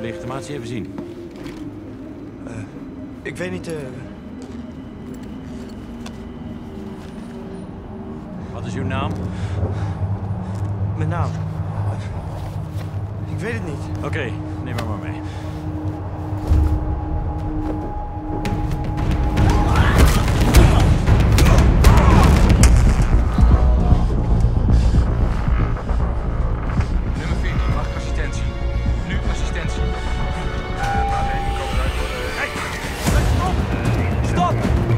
legitimatie even zien. Ik weet niet... Wat is uw naam? Mijn naam? Ik weet het niet. Oké, neem maar mee. Nummer 14, wacht assistentie. Nu assistentie. Stop!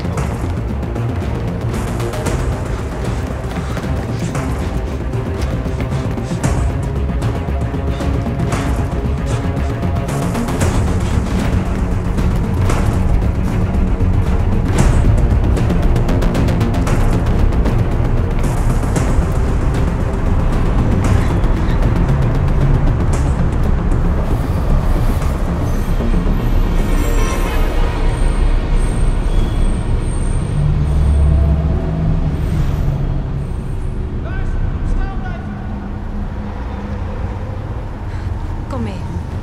Kom mee.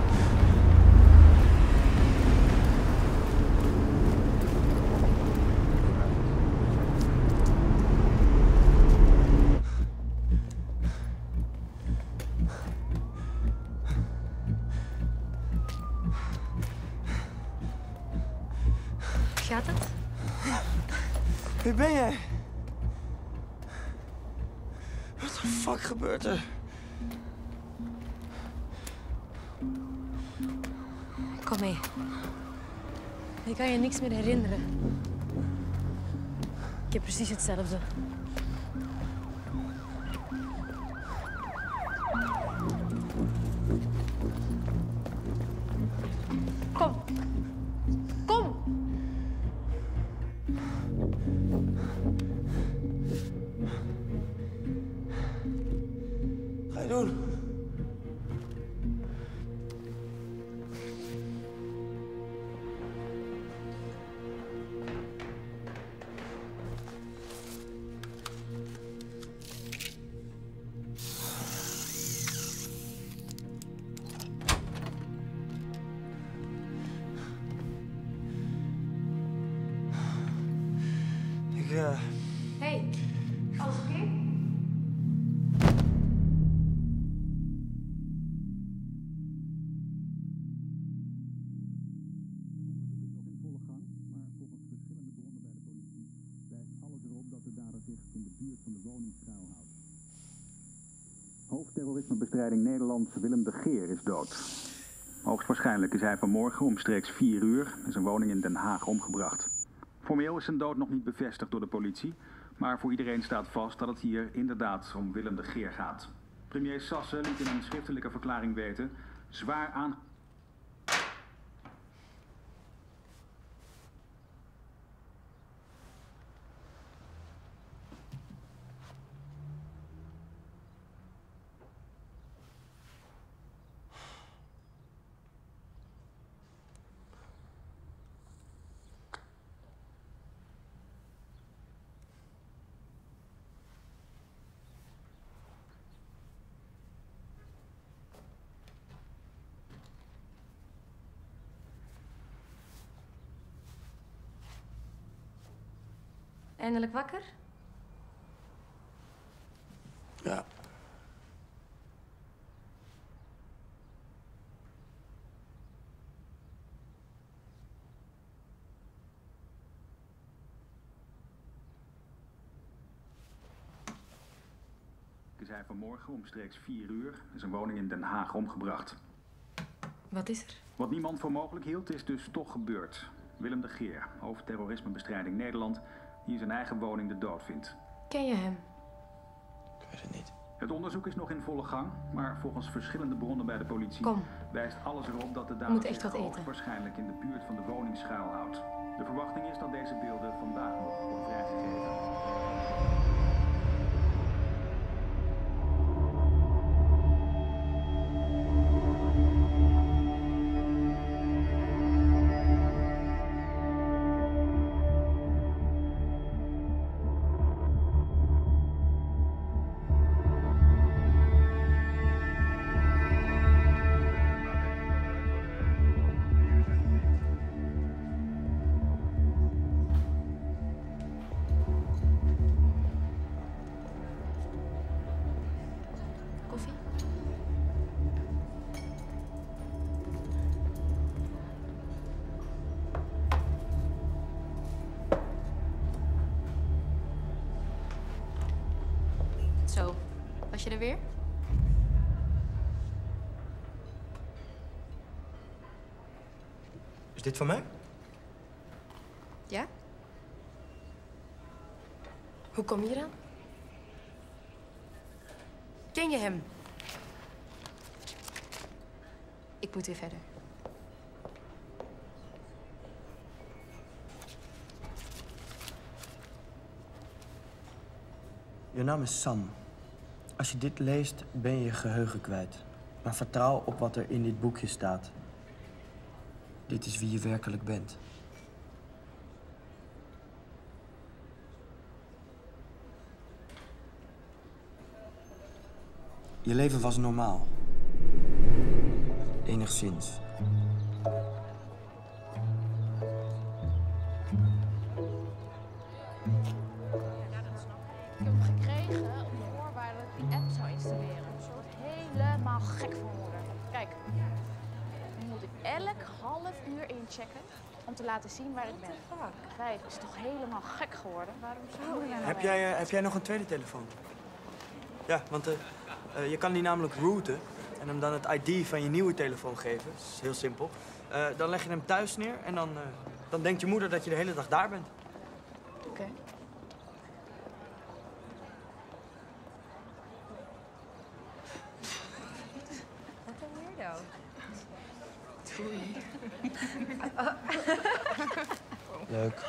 Gaat het? Wie ben jij? Wat de fuck gebeurt er? Kom mee. Ik kan je niks meer herinneren. Ik heb precies hetzelfde. Kom. Kom! Ga je doen? Hey, alles oké? Hoofdterrorismebestrijding Nederland Willem de Geer is dood. Hoogstwaarschijnlijk is hij vanmorgen omstreeks 4 uur in zijn woning in Den Haag omgebracht. Formeel is zijn dood nog niet bevestigd door de politie, maar voor iedereen staat vast dat het hier inderdaad om Willem de Geer gaat. Premier Sasse liet in een schriftelijke verklaring weten zwaar aan... Eindelijk wakker? Ja. Is hij vanmorgen omstreeks 4 uur in zijn woning in Den Haag omgebracht. Wat is er? Wat niemand voor mogelijk hield is dus toch gebeurd. Willem de Geer, hoofdterrorismebestrijding Nederland, die in zijn eigen woning de dood vindt. Ken je hem? Ik weet het niet. Het onderzoek is nog in volle gang, maar volgens verschillende bronnen bij de politie Kom. wijst alles erop dat de moet dader echt zich wat eten. hoogstwaarschijnlijk in de buurt van de woning schuilhoudt. De verwachting is dat deze beelden vandaag nog worden vrijgegeven. er weer? Is dit van mij? Ja? Hoe kom je dan? Ken je hem? Ik moet weer verder. Je naam is Sam. Als je dit leest, ben je je geheugen kwijt. Maar vertrouw op wat er in dit boekje staat. Dit is wie je werkelijk bent. Je leven was normaal. Enigszins. Ik heb hem gekregen op de voorwaarde dat ik die app zou installeren. Dus je wordt helemaal gek van worden. Kijk, nu moet ik elk half uur inchecken om te laten zien waar ik ben. Kwijt is toch helemaal gek geworden? Waarom zou je nou Heb jij nog een tweede telefoon? Ja, want je kan die namelijk routen en hem dan het ID van je nieuwe telefoon geven. Dat is heel simpel. Dan leg je hem thuis neer en dan denkt je moeder dat je de hele dag daar bent. Oké. Wat een weirdo. Leuk.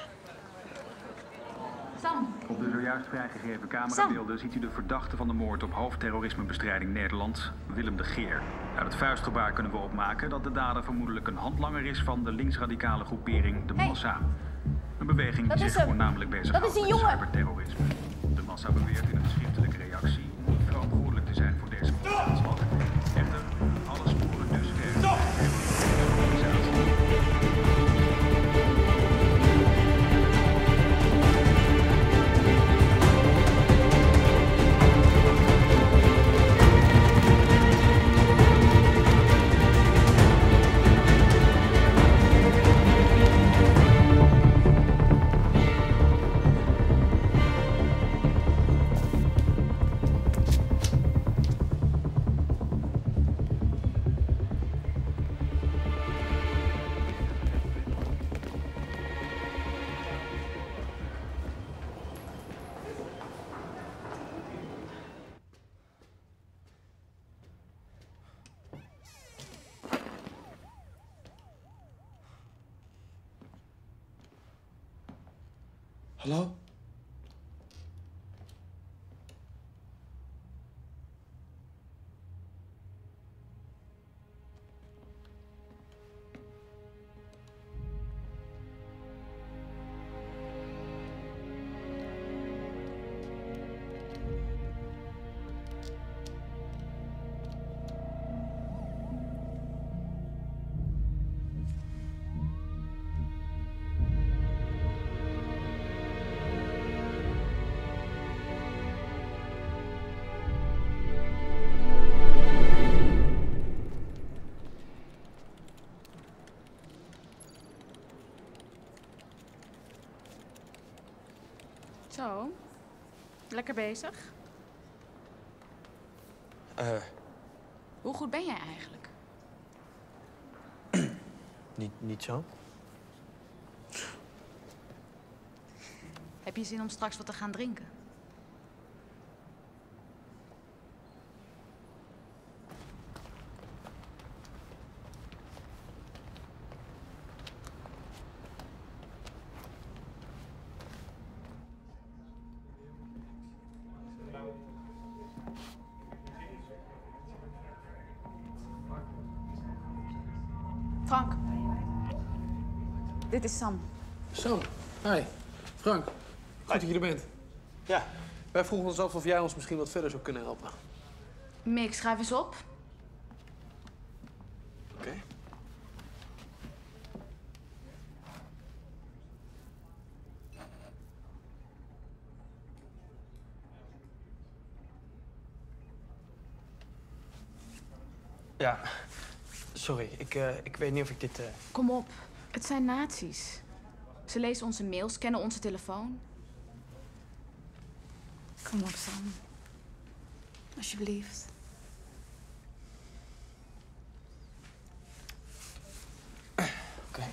Sam. Op de zojuist vrijgegeven camerabeelden ziet u de verdachte van de moord op hoofdterrorismebestrijding Nederland, Willem de Geer. Uit het vuistgebaar kunnen we opmaken dat de dader vermoedelijk een handlanger is van de linksradicale groepering de Massa. Een beweging die zich voornamelijk bezighoudt met cyberterrorisme. De Massa beweert in een schriftelijke reactie niet verantwoordelijk te zijn voor deze moordaanslag. Echter, alle sporen dusver de organisatie. Hallo? Zo. Lekker bezig. Hoe goed ben jij eigenlijk? Niet zo. Heb je zin om straks wat te gaan drinken? Frank. Dit is Sam. Sam, hi. Frank, goed dat je er bent. Ja. Wij vroegen ons af of jij ons misschien wat verder zou kunnen helpen. Mick, schrijf eens op. Oké. Ja, sorry. Ik weet niet of ik dit... Kom op. Het zijn nazi's. Ze lezen onze mails, kennen onze telefoon. Kom op, Sam. Alsjeblieft. Oké.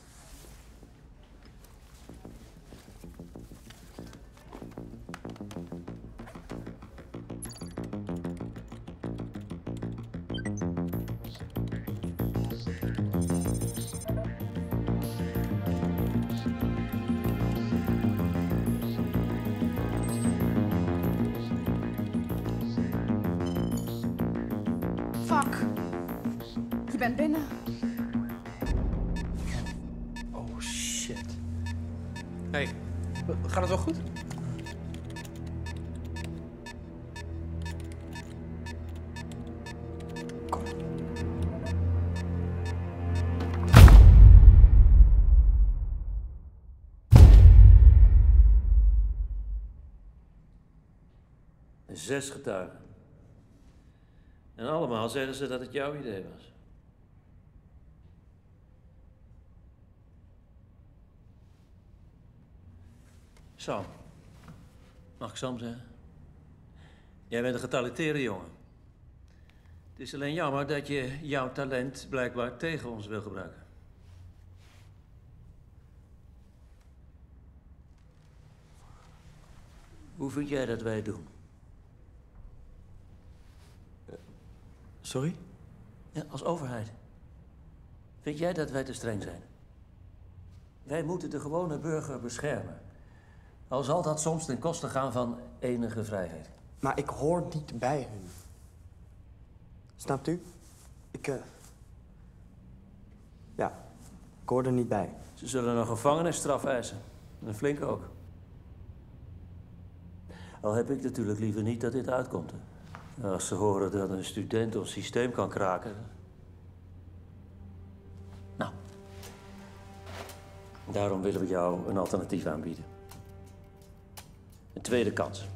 Fuck. Je bent binnen. Oh, shit. Hey, gaat het wel goed? Kom. Zes getuigen. En allemaal zeggen ze dat het jouw idee was. Sam. Mag ik Sam zeggen? Jij bent een getalenteerde jongen. Het is alleen jammer dat je jouw talent blijkbaar tegen ons wil gebruiken. Hoe vind jij dat wij het doen? Sorry? Ja, als overheid. Vind jij dat wij te streng zijn? Wij moeten de gewone burger beschermen. Al zal dat soms ten koste gaan van enige vrijheid. Maar ik hoor niet bij hun. Snapt u? Ja, ik hoor er niet bij. Ze zullen een gevangenisstraf eisen. Een flinke ook. Al heb ik natuurlijk liever niet dat dit uitkomt. Hè. Als ze horen dat een student ons systeem kan kraken. Nou. Daarom willen we jou een alternatief aanbieden. Een tweede kans.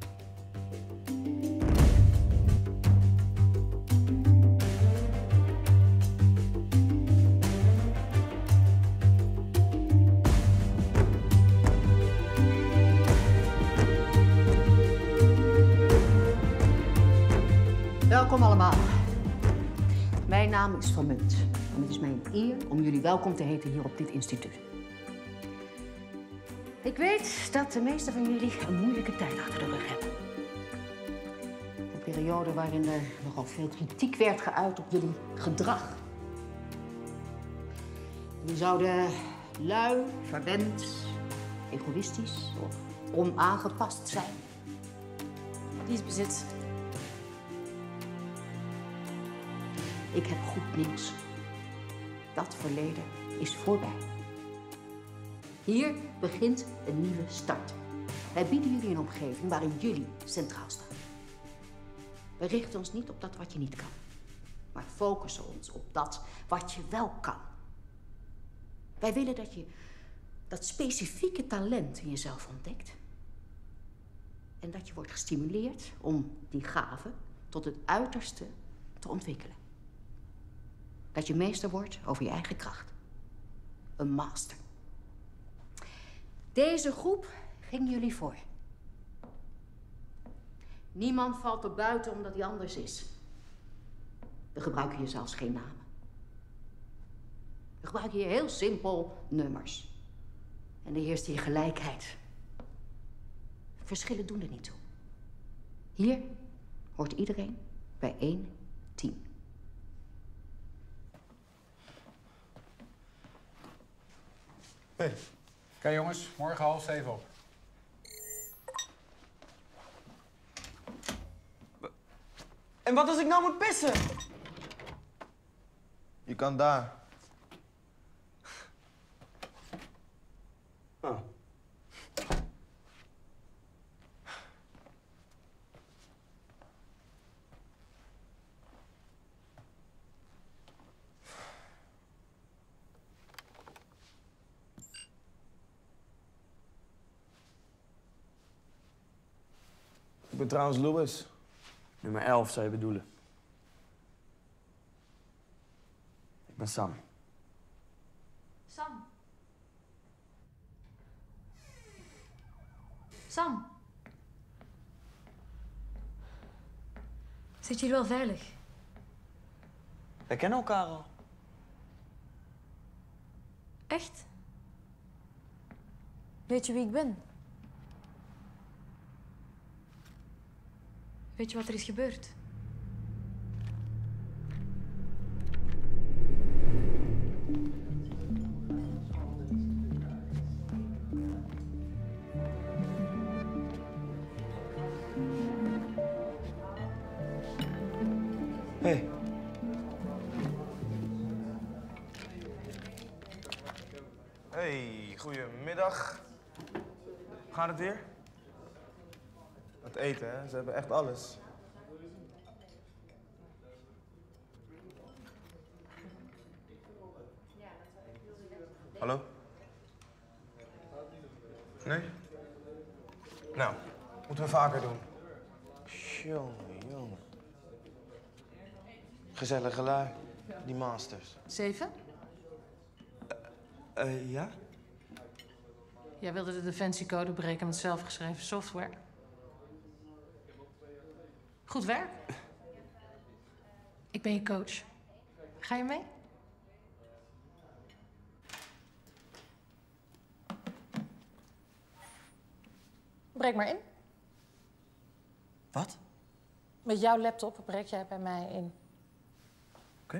Welkom allemaal. Mijn naam is Van Munt. En het is mij een eer om jullie welkom te heten hier op dit instituut. Ik weet dat de meesten van jullie een moeilijke tijd achter de rug hebben. Een periode waarin er nogal veel kritiek werd geuit op jullie gedrag. Jullie zouden lui, verwend, egoïstisch of onaangepast zijn. Die is bezit. Ik heb goed nieuws. Dat verleden is voorbij. Hier begint een nieuwe start. Wij bieden jullie een omgeving waarin jullie centraal staan. We richten ons niet op dat wat je niet kan, maar focussen ons op dat wat je wel kan. Wij willen dat je dat specifieke talent in jezelf ontdekt. En dat je wordt gestimuleerd om die gave tot het uiterste te ontwikkelen. Dat je meester wordt over je eigen kracht. Een master. Deze groep ging jullie voor. Niemand valt er buiten omdat hij anders is. We gebruiken hier zelfs geen namen. We gebruiken hier heel simpel nummers. En er heerst hier gelijkheid. Verschillen doen er niet toe. Hier hoort iedereen bij één team. Hey. Oké jongens, morgen 6:30 op. En wat als ik nou moet pissen? Je kan daar. Oh. Ik ben trouwens Louis. Nummer 11 zou je bedoelen. Ik ben Sam. Sam. Sam. Zit je hier wel veilig? Wij kennen elkaar al. Echt? Weet je wie ik ben? Weet je wat er is gebeurd? Hey. Hey, goedemiddag. Gaat het weer? Het eten, hè? Ze hebben echt alles. Hallo? Nee? Nou, moeten we vaker doen. Jongen. Gezellige lui, die masters. 7? Ja? Jij wilde de defensiecode breken met zelfgeschreven software. Goed werk. Ik ben je coach. Ga je mee? Breek maar in. Wat? Met jouw laptop breek jij bij mij in. Oké.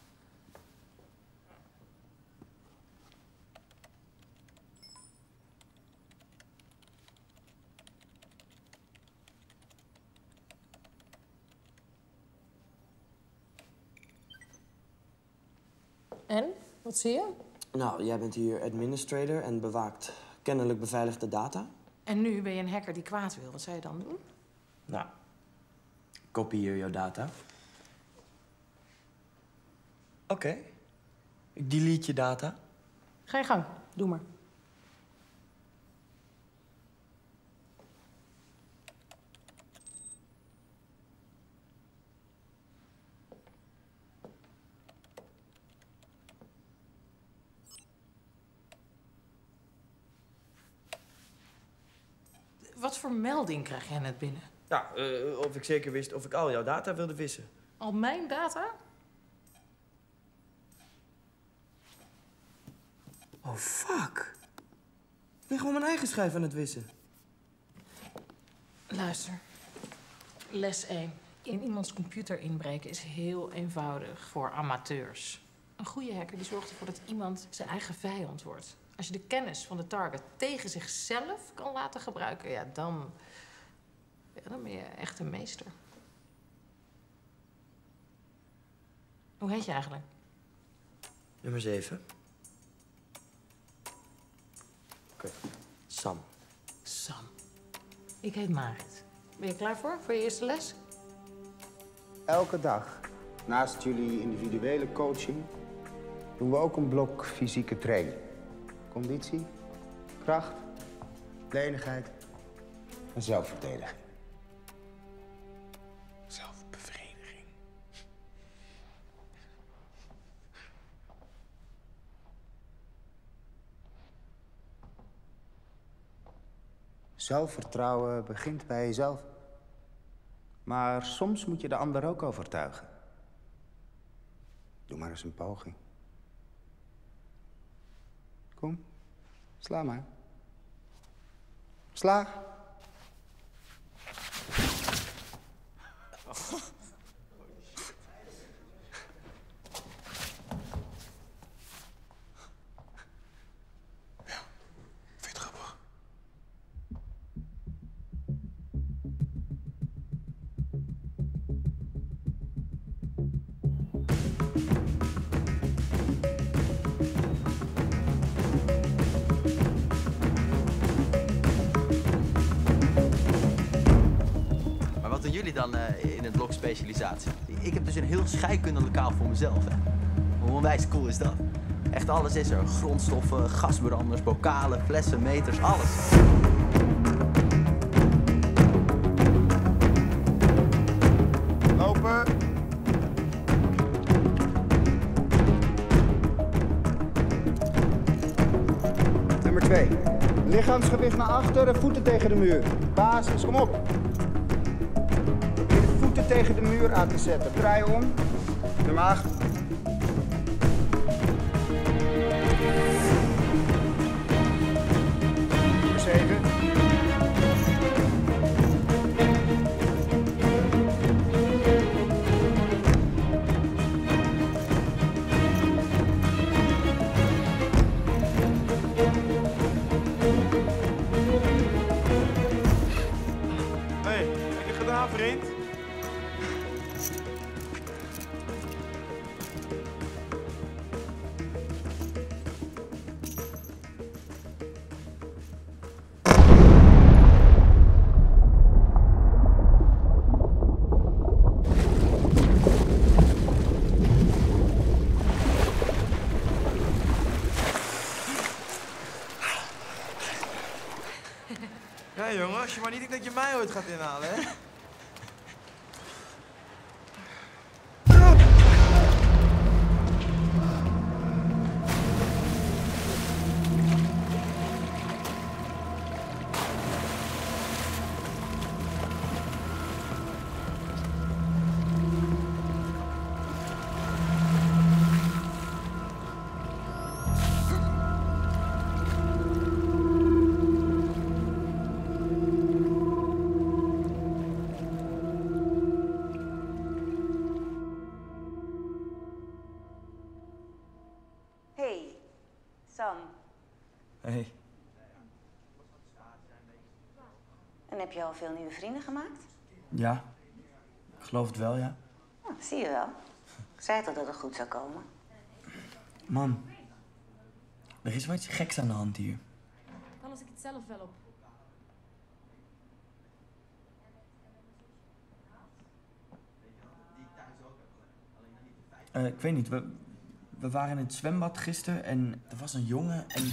En? Wat zie je? Nou, jij bent hier administrator en bewaakt kennelijk beveiligde data. En nu ben je een hacker die kwaad wil. Wat zou je dan doen? Nou, kopieer jouw data. Oké. Ik delete je data. Ga je gang. Doe maar. Wat voor melding krijg jij net binnen? Ja, of ik zeker wist of ik al jouw data wilde wissen. Al mijn data? Oh, fuck. Ik ben gewoon mijn eigen schijf aan het wissen. Luister. Les 1. In iemands computer inbreken is heel eenvoudig voor amateurs. Een goede hacker die zorgt ervoor dat iemand zijn eigen vijand wordt. Als je de kennis van de target tegen zichzelf kan laten gebruiken, ja, dan ben je echt een meester. Hoe heet je eigenlijk? Nummer 7. Oké. Sam. Sam. Ik heet Marit. Ben je klaar voor je eerste les? Elke dag, naast jullie individuele coaching, doen we ook een blok fysieke training. Conditie, kracht, lenigheid en zelfverdediging. Zelfbevrediging. Zelfvertrouwen begint bij jezelf. Maar soms moet je de ander ook overtuigen. Doe maar eens een poging. Kom, sla maar. Sla. Jullie dan in het blok specialisatie? Ik heb dus een heel scheikundelokaal voor mezelf. Hè. Hoe onwijs cool is dat? Echt alles is er. Grondstoffen, gasbranders, bokalen, flessen, meters, alles. Lopen. Nummer 2. Lichaamsgewicht naar achteren, voeten tegen de muur. Basis, kom op. voeten tegen de muur aan te zetten. Draai om. De maag. Nummer 7. Hey, lekker gedaan, vriend. Ja, jongen, als je maar niet denkt dat je mij ooit gaat inhalen, hè? Hey, Sam. Hey. En heb je al veel nieuwe vrienden gemaakt? Ja, ik geloof het wel, ja. Nou, zie je wel. Ik zei toch dat het goed zou komen? Man, er is wel iets geks aan de hand hier. Dan los ik het zelf wel op. Ik weet niet, we waren in het zwembad gisteren en er was een jongen en...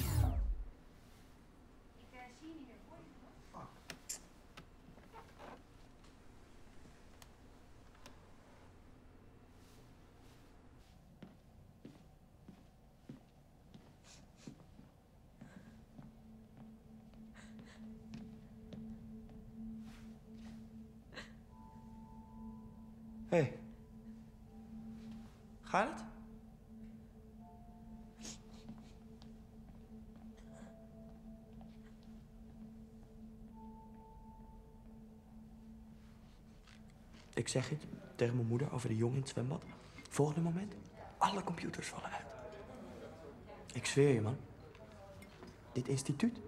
Hey. Gaat het? Ik zeg het tegen mijn moeder over de jongen in het zwembad. Volgende moment, alle computers vallen uit. Ik zweer je, man. Dit instituut.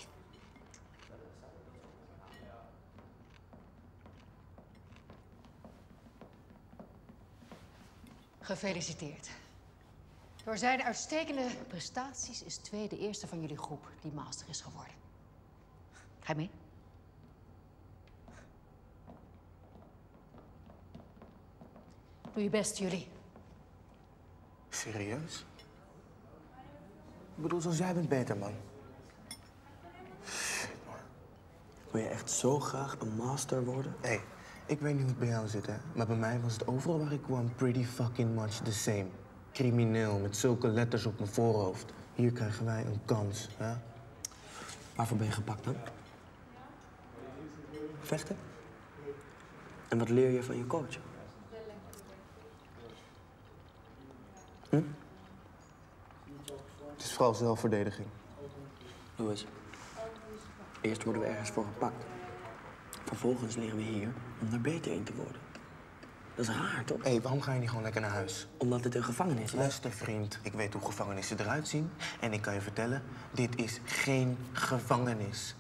Gefeliciteerd. Door zijn uitstekende prestaties is Twee de eerste van jullie groep die master is geworden. Ga je mee? Doe je best, jullie. Serieus? Ik bedoel, zoals jij bent beter, man. Shit, man. Wil je echt zo graag een master worden? Hé, ik weet niet hoe het bij jou zit, hè. Maar bij mij was het overal waar ik kwam pretty fucking much the same. Crimineel, met zulke letters op mijn voorhoofd. Hier krijgen wij een kans, hè. Waarvoor ben je gepakt dan? Vechten? En wat leer je van je coach? Het is vooral zelfverdediging. Louis, eerst worden we ergens voor gepakt. Vervolgens leren we hier om er beter in te worden. Dat is raar, toch? Hé, waarom ga je niet gewoon lekker naar huis? Omdat het een gevangenis is. Luister, vriend. Ik weet hoe gevangenissen eruit zien. En ik kan je vertellen, dit is geen gevangenis.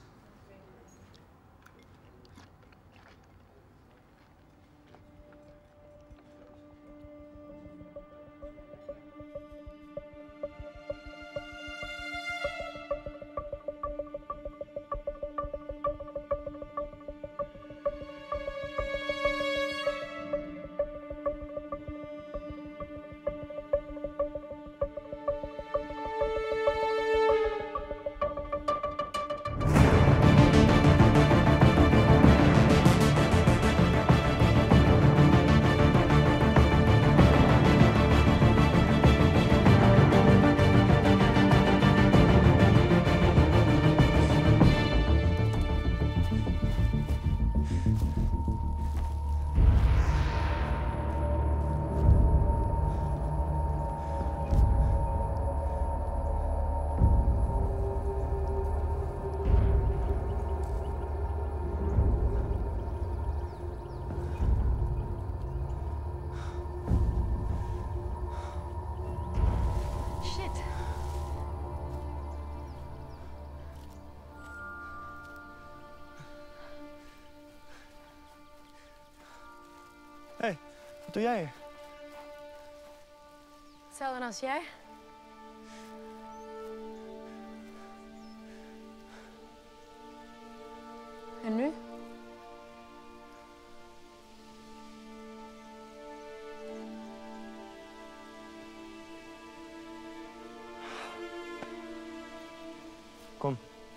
Wat doe jij hier? Hetzelfde als jij. En nu? Kom.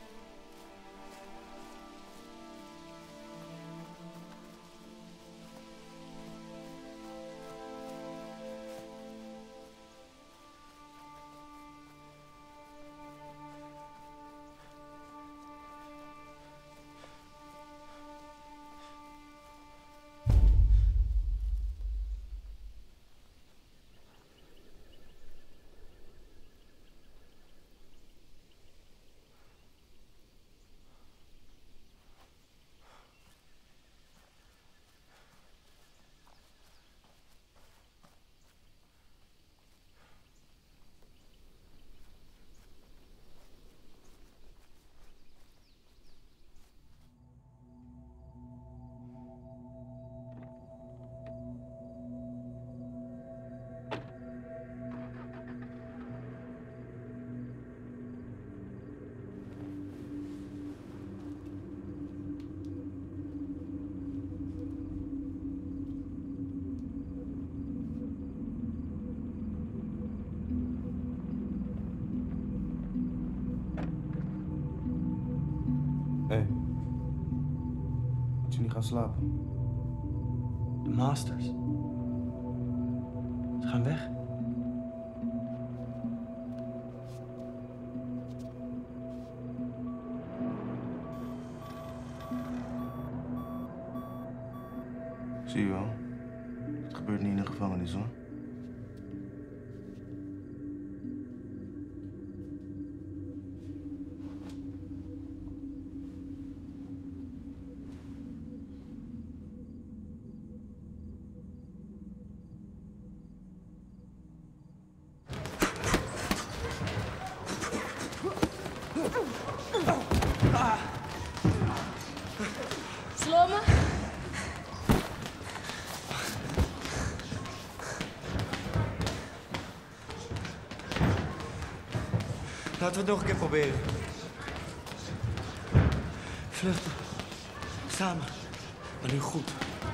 Hé. Moet je niet gaan slapen? De Masters. Ze gaan weg. Zie je wel. Het gebeurt niet in de gevangenis, hoor. Sla me? Laten we het nog een keer proberen. Vluchten. Samen. Maar nu goed.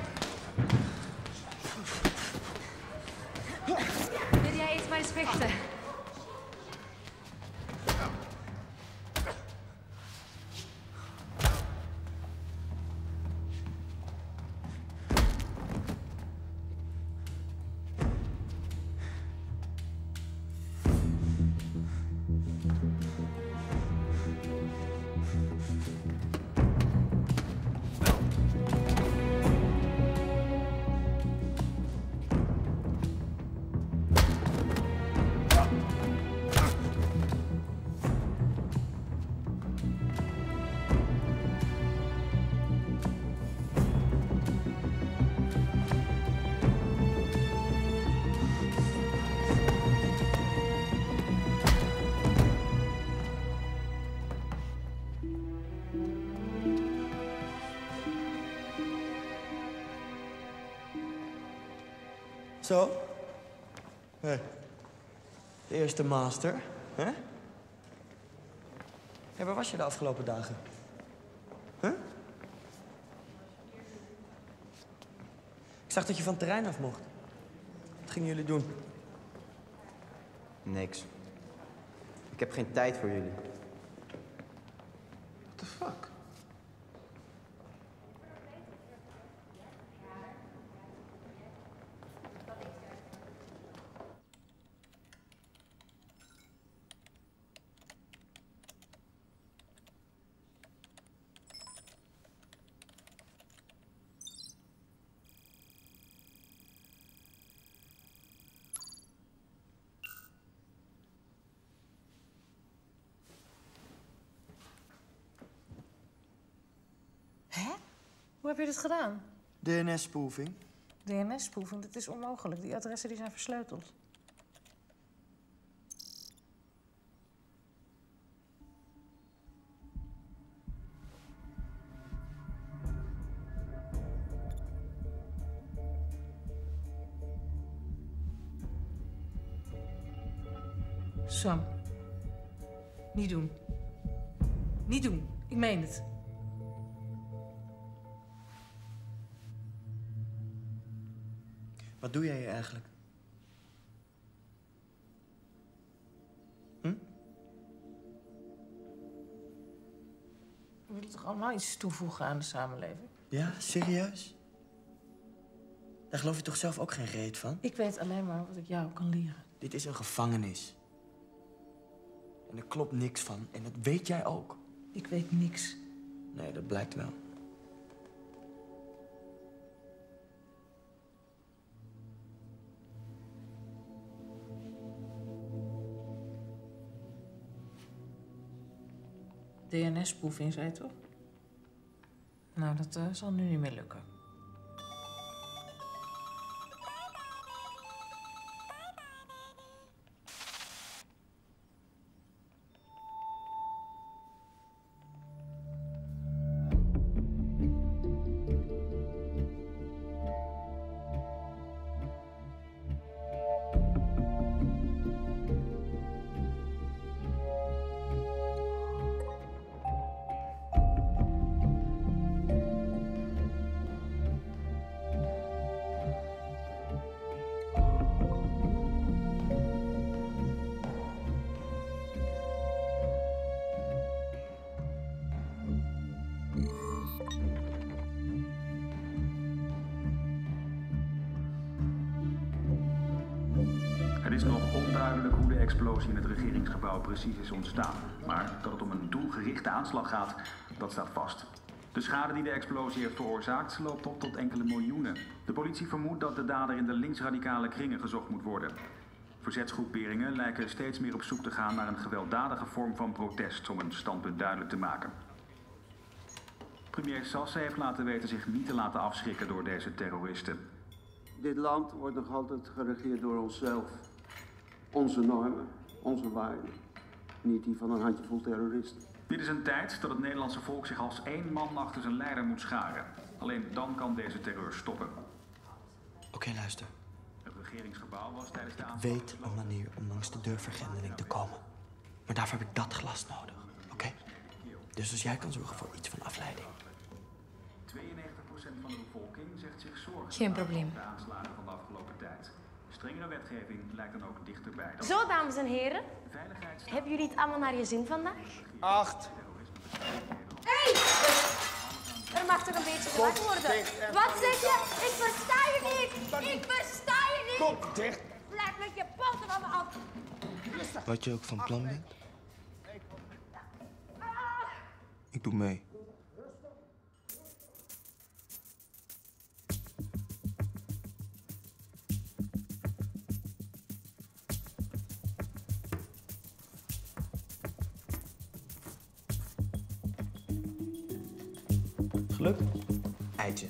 Wil jij iets maar eens vechten? Zo. Hé. De eerste master, hè? Hé, waar was je de afgelopen dagen? Huh? Ik zag dat je van het terrein af mocht. Wat gingen jullie doen? Niks. Ik heb geen tijd voor jullie. What the fuck? Hoe heb je dit gedaan? DNS-spoofing. DNS-proeven, dat is onmogelijk. Die adressen die zijn versleuteld. Sam. Niet doen. Niet doen. Ik meen het. Wat doe jij hier eigenlijk? We willen toch allemaal iets toevoegen aan de samenleving? Ja, serieus? Daar geloof je toch zelf ook geen reet van? Ik weet alleen maar wat ik jou kan leren. Dit is een gevangenis. En er klopt niks van. En dat weet jij ook. Ik weet niks. Nee, dat blijkt wel. DNS-proefing, zei je toch? Nou, dat zal nu niet meer lukken. Het is nog onduidelijk hoe de explosie in het regeringsgebouw precies is ontstaan. Maar dat het om een doelgerichte aanslag gaat, dat staat vast. De schade die de explosie heeft veroorzaakt loopt op tot enkele miljoenen. De politie vermoedt dat de dader in de linksradicale kringen gezocht moet worden. Verzetsgroeperingen lijken steeds meer op zoek te gaan naar een gewelddadige vorm van protest om een standpunt duidelijk te maken. Premier Sasse heeft laten weten zich niet te laten afschrikken door deze terroristen. Dit land wordt nog altijd geregeerd door onszelf. Onze normen, onze waarden. Niet die van een handjevol terroristen. Dit is een tijd dat het Nederlandse volk zich als één man achter zijn leider moet scharen. Alleen dan kan deze terreur stoppen. Oké, luister. Het regeringsgebouw was tijdens de Ik aanval... weet een manier om langs de deurvergrendeling te komen. Maar daarvoor heb ik dat glas nodig, oké? Dus als jij kan zorgen voor iets van afleiding. 92% van de bevolking zegt zich zorgen Geen probleem. over de aanslagen van de afgelopen tijd. Strengere wetgeving lijkt dan ook dichterbij. Zo, dames en heren. Hebben jullie het allemaal naar je zin vandaag? 8. Hey! Er mag toch een beetje gelachen worden? Wat zeg je? Ik versta je niet! Ik versta je niet! Kop dicht! Blijf met je poten van me af! Wat je ook van plan bent. Ik doe mee. Gelukt? Eitje.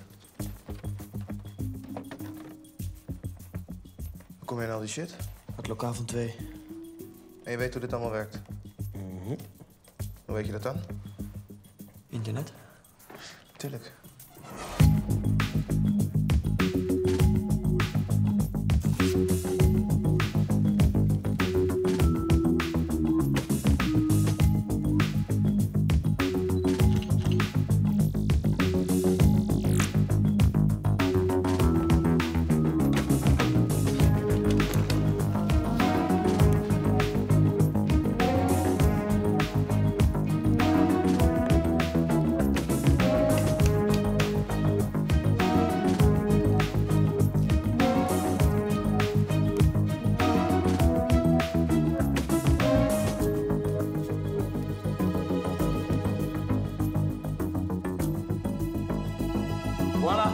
Hoe kom je aan al die shit? Het lokaal van 2. En je weet hoe dit allemaal werkt? Hoe weet je dat dan? Internet? Tuurlijk. Voilà.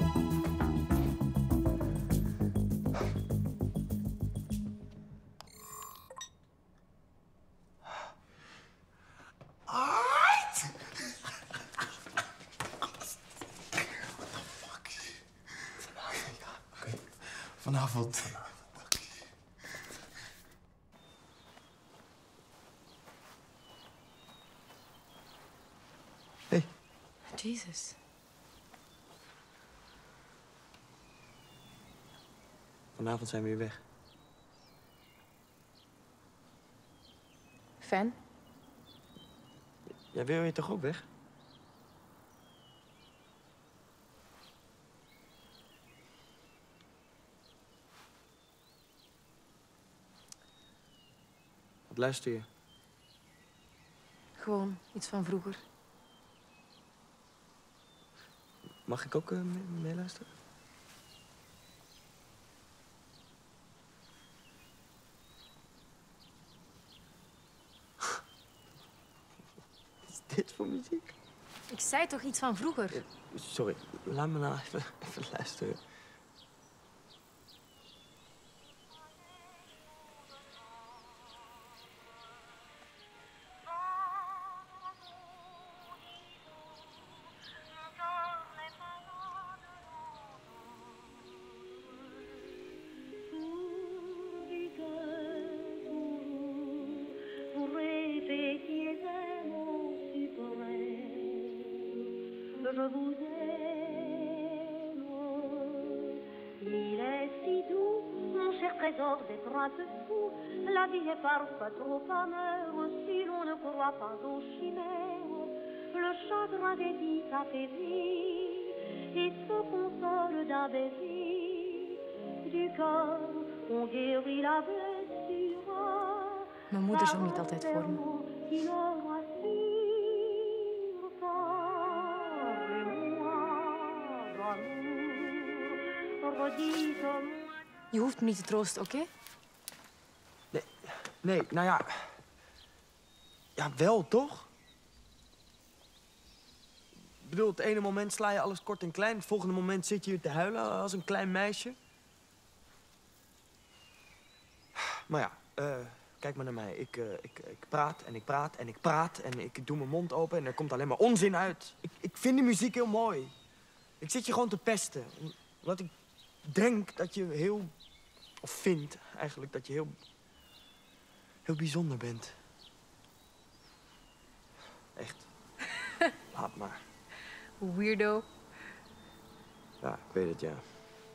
Vanavond. Hey. Jezus. Vanavond zijn we weer weg. Fijn. Ja, wil je toch ook weg? Wat luister je? Gewoon iets van vroeger. Mag ik ook meeluisteren? Wat is dit voor muziek? Ik zei toch iets van vroeger? Sorry, laat me nou even luisteren. Je vous aime, il est si doux, mon cher trésor d'être un peu fou. La vie est parfois trop amère si l'on ne croit pas aux chimères. Le chagrin des vies affaiblit et se console d'un baiser. Du corps, on guérit la blessure. Mijn moeder zong niet altijd voor me. Qui le rassure. Je hoeft me niet te troosten, oké? Nee, nou ja... Ja, wel, toch? Ik bedoel, het ene moment sla je alles kort en klein. Het volgende moment zit je hier te huilen als een klein meisje. Maar ja, kijk maar naar mij. Ik praat en ik praat en ik praat en ik doe mijn mond open en er komt alleen maar onzin uit. Ik vind de muziek heel mooi. Ik zit je gewoon te pesten. Omdat ik denk dat je heel... Of vind eigenlijk dat je heel bijzonder bent. Echt. Laat maar. Weirdo. Ja, ik weet het, ja.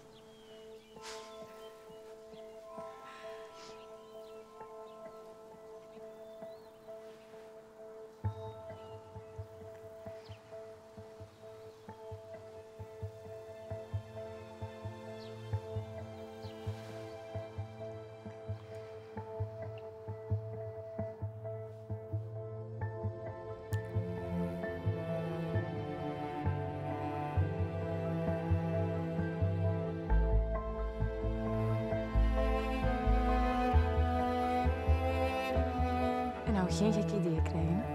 En nou geen gekke ideeën krijgen, hè?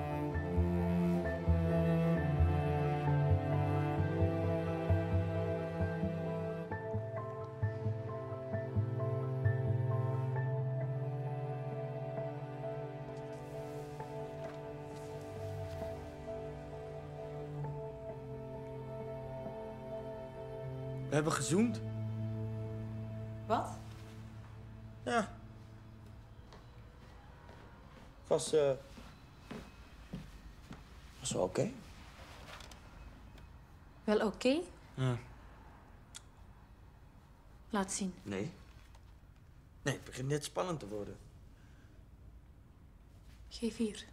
We hebben gezoend. Wat? Ja. Was wel oké. Wel oké? Ja. Laat zien. Nee. Nee, het begint net spannend te worden. Geef hier.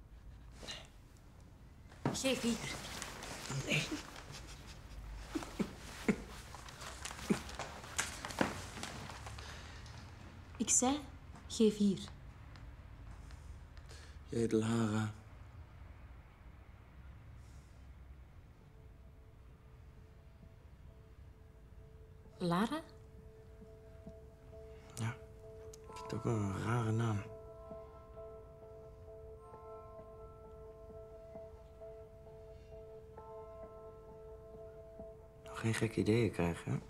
Geef hier. Nee. Ik zei, geef hier. Je heet Lara. Lara? Ja. Ik vind het ook wel een rare naam. Nog geen gekke ideeën krijgen, hè?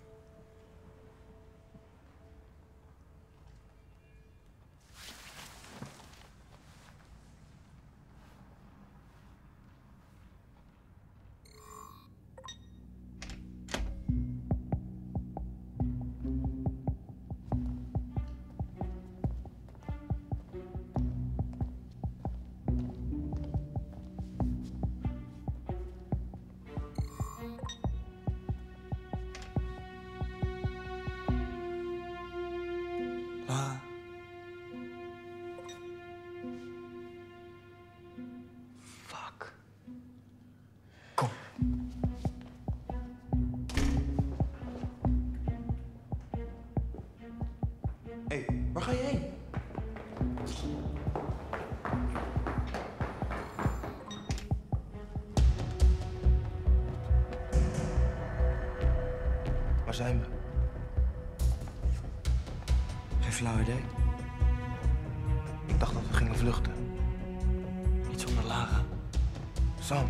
Waar zijn we? Geen flauw idee. Ik dacht dat we gingen vluchten. Niet zonder Lara. Sam.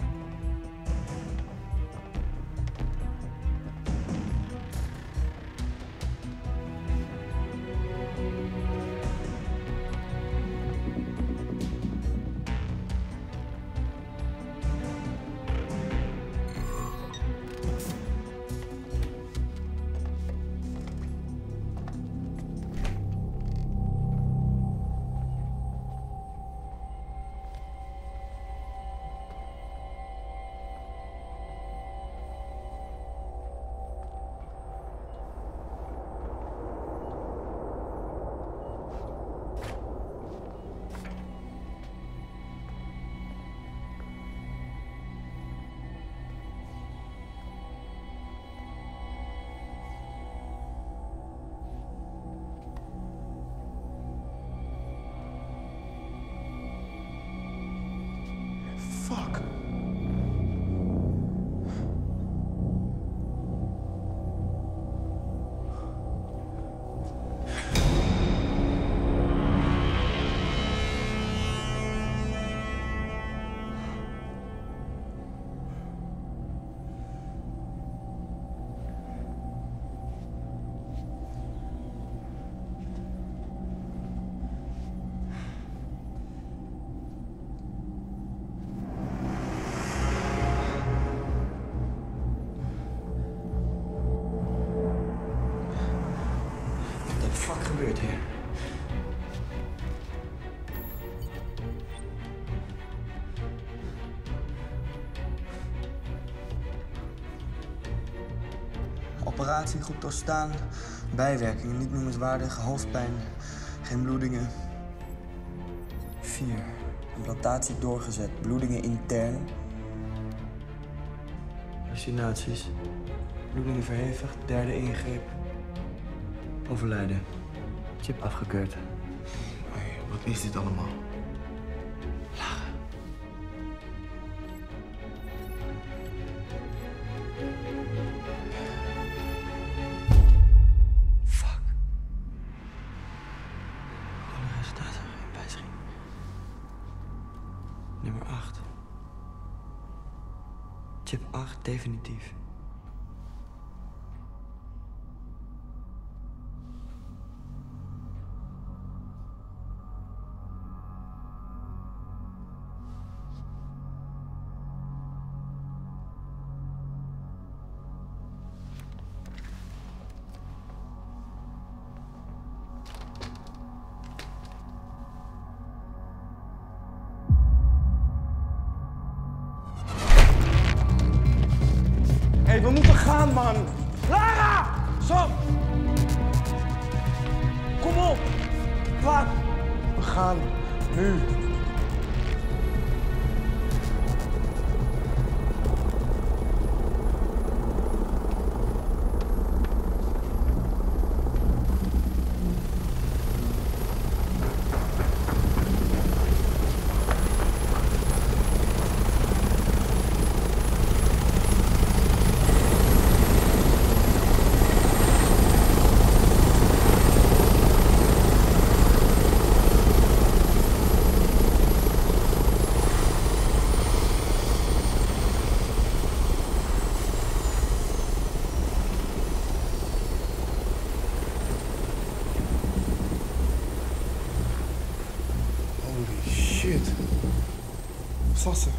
Fuck. Wat de fuck gebeurt hier? Operatie goed doorstaan. Bijwerkingen niet noemenswaardig. Hoofdpijn. Geen bloedingen. 4. Implantatie doorgezet. Bloedingen intern. Hallucinaties. Bloedingen verhevigd. 3e ingreep. Overlijden. Chip afgekeurd. Hey, wat is dit allemaal? Fuck. Alle resultaten geen wijziging. Nummer 8. Chip 8 definitief. Hé, we moeten gaan, man! Lara! Sam! Kom op! Klaar! We gaan. Nu. Holy shit. Wat was ze?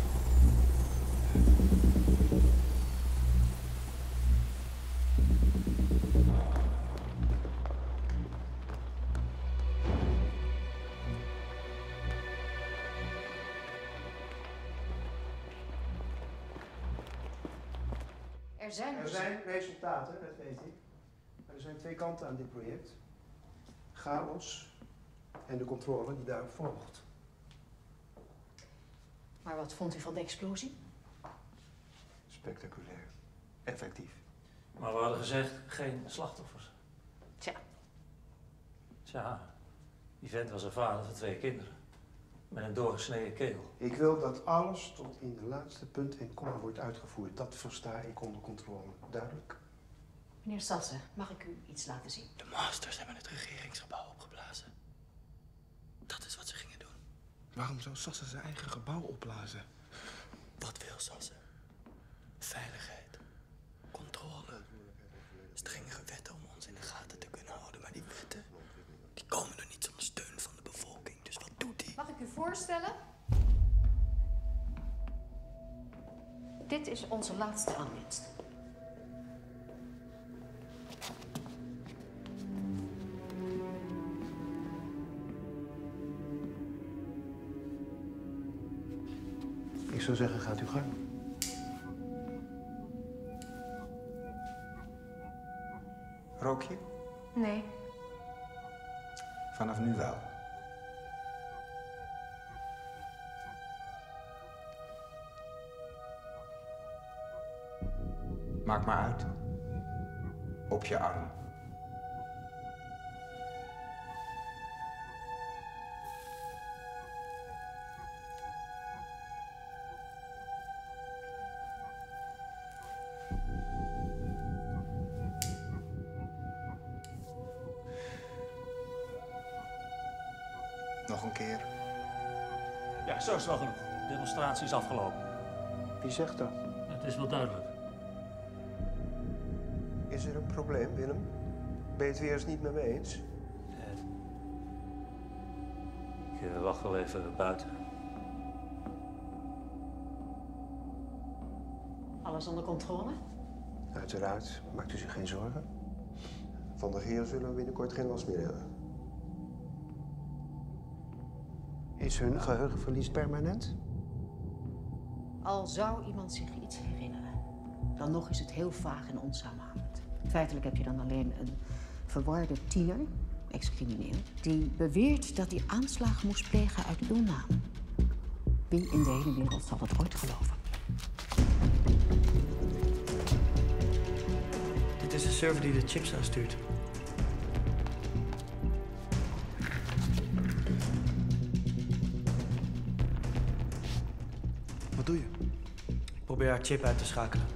Er zijn resultaten, dat weet ik. Maar er zijn 2 kanten aan dit project. Chaos en de controle die daarop volgt. Maar wat vond u van de explosie? Spectaculair. Effectief. Maar we hadden gezegd, geen slachtoffers. Tja, die vent was een vader van 2 kinderen. Met een doorgesneden keel. Ik wil dat alles tot in de laatste punt en komma wordt uitgevoerd. Dat versta ik onder controle. Duidelijk? Meneer Sassen, mag ik u iets laten zien? De masters hebben het regeringsgebouw opgeblazen. Dat is wat ze gingen doen. Waarom zou Sassen zijn eigen gebouw opblazen? Wat wil Sassen? Veiligheid. Controle. Strengere wetten om ons in de gaten te kunnen houden. Maar die wetten, die komen er niet zonder steun van de bevolking. Dus wat doet hij? Mag ik u voorstellen? Dit is onze laatste aanwinst. Ik zou zeggen, gaat u gang. Rook je? Nee. Vanaf nu wel. Maak maar uit. Op je arm. Nog een keer. Ja, zo is het wel genoeg. De demonstratie is afgelopen. Wie zegt dat? Het is wel duidelijk. Is er een probleem, Willem? Ben je het weer eens niet met me eens? Ik wacht wel even buiten. Alles onder controle? Uiteraard. Maakt u zich geen zorgen. Van de Geer zullen we binnenkort geen last meer hebben. Is hun geheugenverlies permanent? Al zou iemand zich iets herinneren, dan nog is het heel vaag en onsamenhangend. Feitelijk heb je dan alleen een verwarde tiener, ex-crimineel, die beweert dat hij aanslagen moest plegen uit uw naam. Wie in de hele wereld zal dat ooit geloven? Dit is de server die de chips aanstuurt. Wat doe je? Ik probeer haar chip uit te schakelen.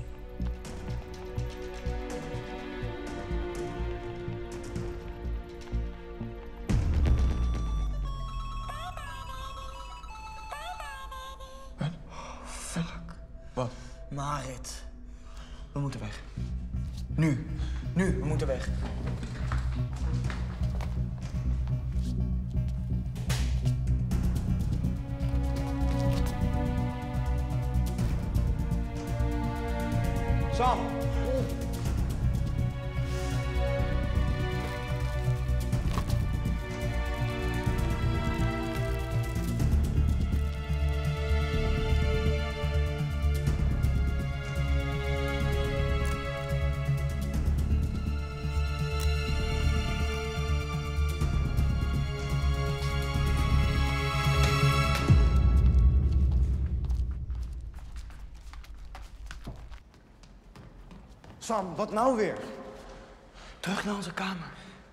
Wat? Marit. We moeten weg. Nu. Nu, we moeten weg. Sam! Sam, wat nou weer? Terug naar onze kamer.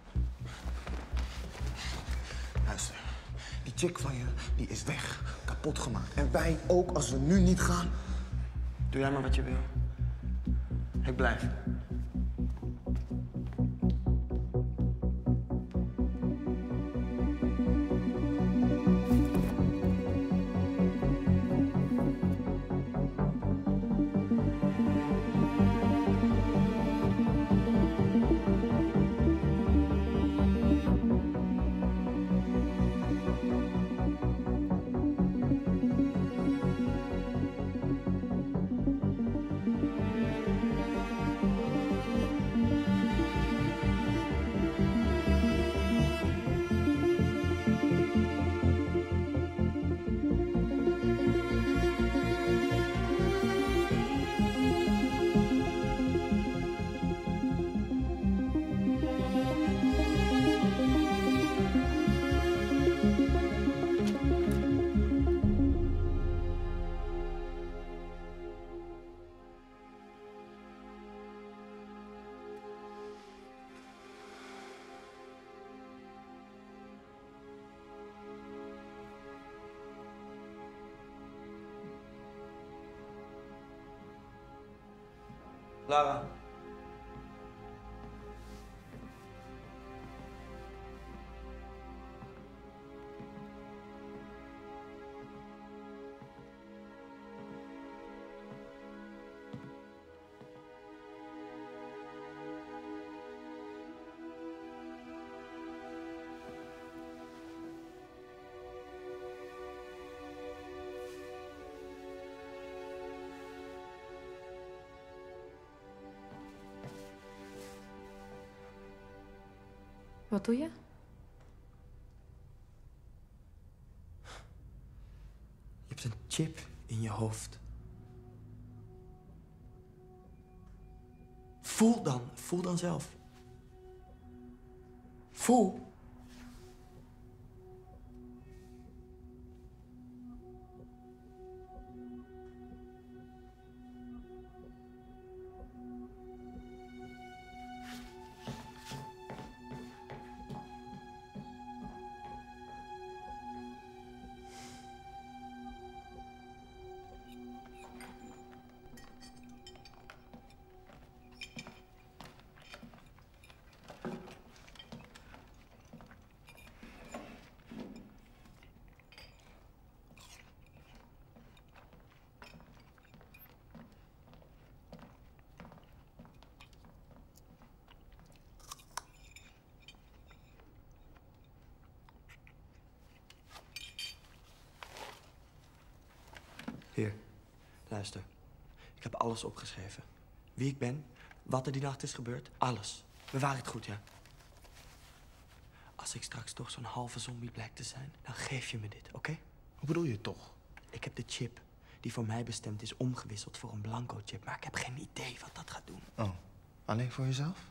Luister, die chick van je, die is weg. Kapot gemaakt. En wij ook, als we nu niet gaan. Doe jij maar wat je wil. Ik blijf. Lara. Wat doe je? Je hebt een chip in je hoofd. Voel dan zelf. Voel. Hier, luister. Ik heb alles opgeschreven. Wie ik ben, wat er die nacht is gebeurd, alles. Bewaar het goed, ja? Als ik straks toch zo'n halve zombie blijkt te zijn, dan geef je me dit, oké? Hoe bedoel je toch? Ik heb de chip die voor mij bestemd is omgewisseld voor een blanco chip, maar ik heb geen idee wat dat gaat doen. Oh, alleen voor jezelf?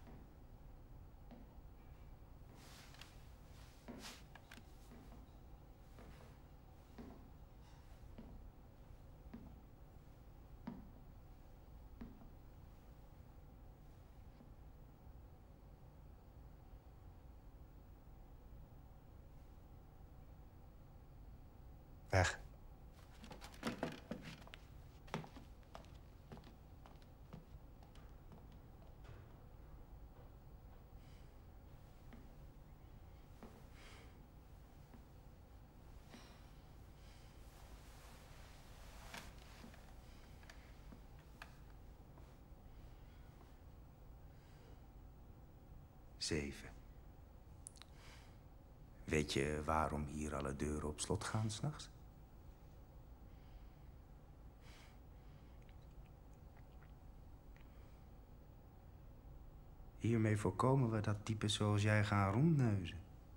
Weg. Zeven. Weet je waarom hier alle deuren op slot gaan 's nachts? Hiermee voorkomen we dat typen zoals jij gaan rondneuzen.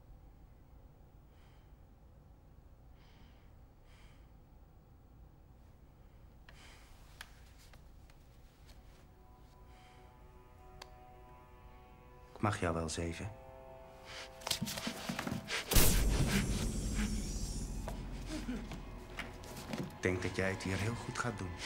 Ik mag jou wel, Zeven. Ik denk dat jij het hier heel goed gaat doen.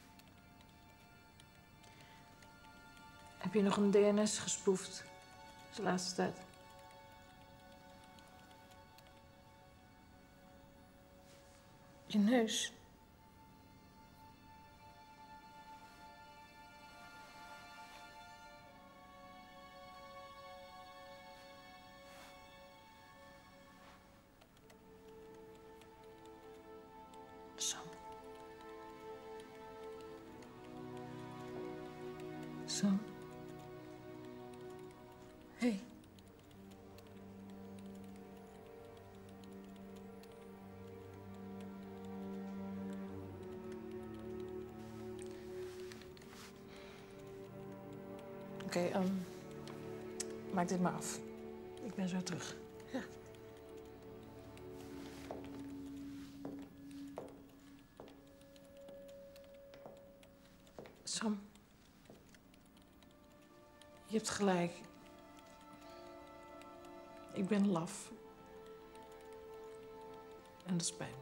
Heb je nog een DNS gespoefd? is de laatste tijd. Je neus. Sam. Sam. Hey. Oké, maak dit maar af. Ik ben zo terug. Ja. Sam. Je hebt gelijk. Ik ben laf. En dat spijt me.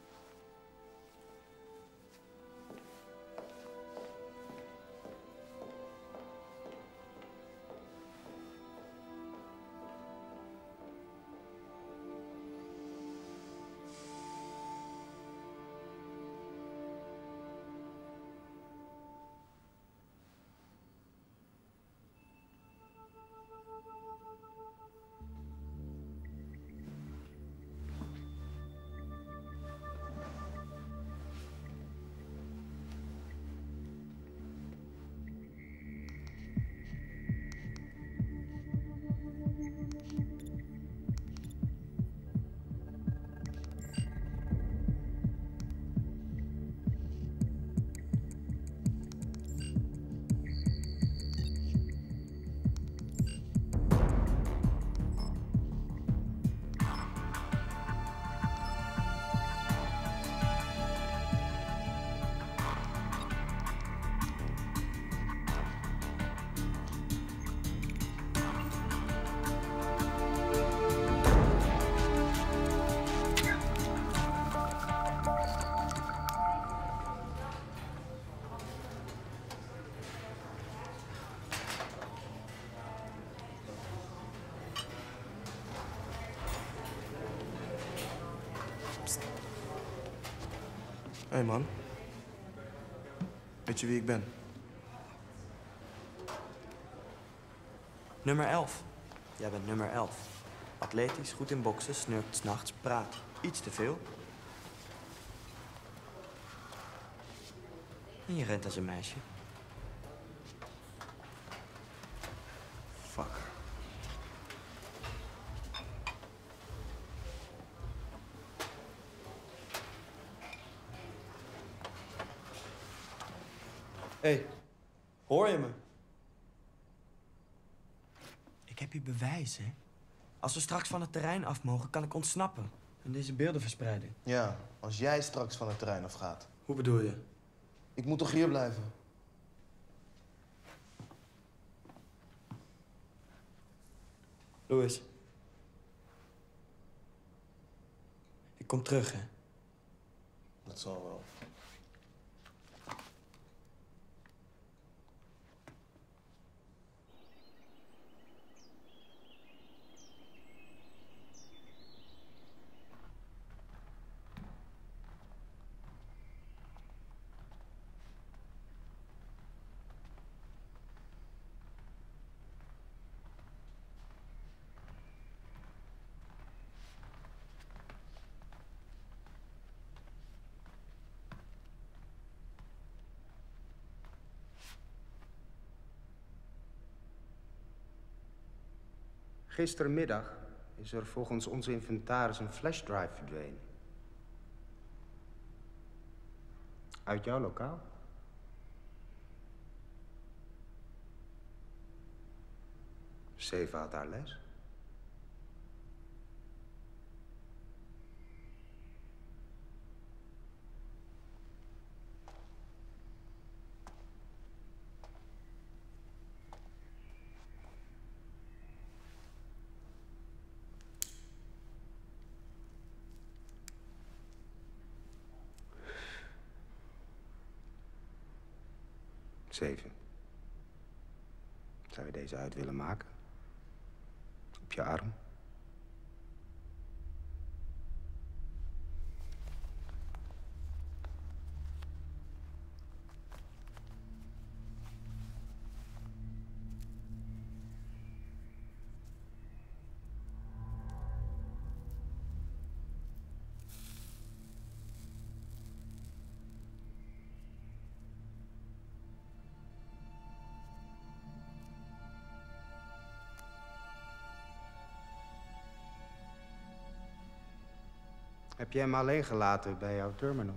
Hé man. Weet je wie ik ben? Nummer 11. Jij bent nummer 11. Atletisch, goed in boksen, snurkt 's nachts, praat iets te veel. En je rent als een meisje. Fuck. Hé, hoor je me? Ik heb hier bewijzen. Als we straks van het terrein af mogen, kan ik ontsnappen. En deze beelden verspreiden. Ja, als jij straks van het terrein afgaat. Hoe bedoel je? Ik moet toch hier blijven? Louis. Ik kom terug, hè? Dat zal wel. Gistermiddag is er volgens onze inventaris een flashdrive verdwenen. Uit jouw lokaal? Seva had haar les. Zeven. Zou je deze uit willen maken? Op je arm. Heb je hem alleen gelaten bij jouw terminal?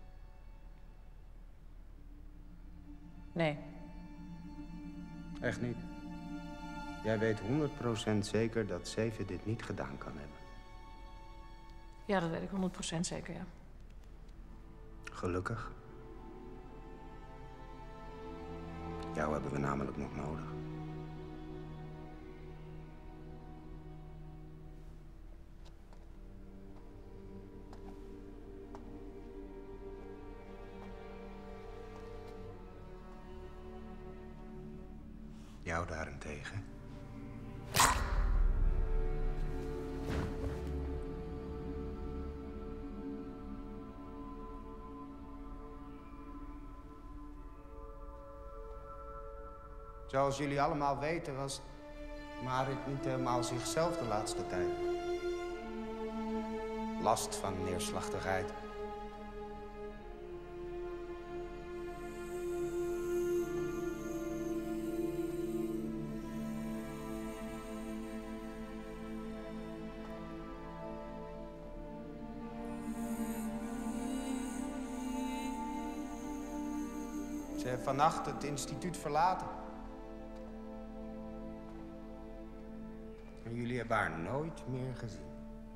Nee. Echt niet? Jij weet 100% zeker dat Zeven dit niet gedaan kan hebben? Ja, dat weet ik 100% zeker, ja. Gelukkig. Jou hebben we namelijk nog nodig. Jou daarentegen. Zoals jullie allemaal weten was Marit niet helemaal zichzelf de laatste tijd. Last van neerslachtigheid. Ze heeft vannacht het instituut verlaten. En jullie hebben haar nooit meer gezien.